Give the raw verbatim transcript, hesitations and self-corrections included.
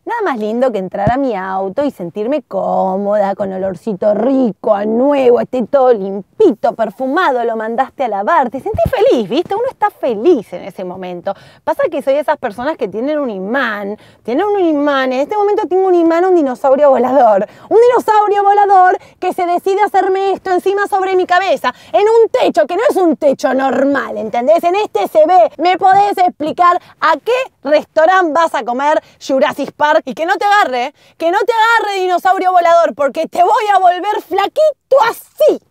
Nada más lindo que entrar a mi auto y sentirme cómoda, con olorcito rico, a nuevo, esté todo limpito, perfumado, lo mandaste a lavar. Te sentís feliz, ¿viste? Uno está feliz en ese momento. Pasa que soy de esas personas que tienen un imán, tienen un imán. En este momento tengo un imán a un dinosaurio volador. Un dinosaurio volador que se decide hacerme esto encima sobre mi cabeza, en un techo que no es un techo normal, ¿entendés? En este se ve. ¿Me podés explicar a qué restaurante vas a comer Jurassic Park? Y que no te agarre, que no te agarre dinosaurio volador, porque te voy a volver flaquito así.